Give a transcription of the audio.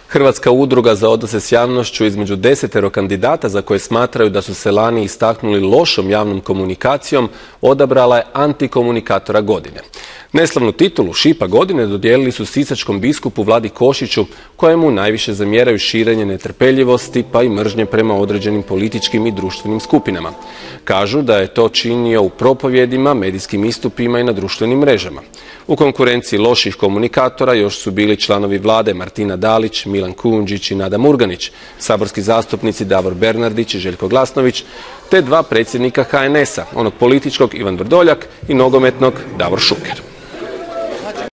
Hrvatska udruga za odnose s javnošću između 10 kandidata za koje smatraju da su se lani istaknuli lošom javnom komunikacijom odabrala je antikomunikatora godine. Neslavnu titulu Šipa godine dodijelili su sisačkom biskupu Vladi Košiću, kojemu najviše zamjeraju širenje netrpeljivosti pa i mržnje prema određenim političkim i društvenim skupinama. Kažu da je to činio u propovjedima, medijskim istupima i na društvenim mrežama. U konkurenciji loših komunikatora još su bili članovi Vlade Martina Dalić, Milan Kujundžić i Nada Murganić, saborski zastupnici Davor Bernardić i Željko Glasnović, te dva predsjednika HNS-a, onog političkog Ivan Vrdoljak i nogometnog Davor Šuker.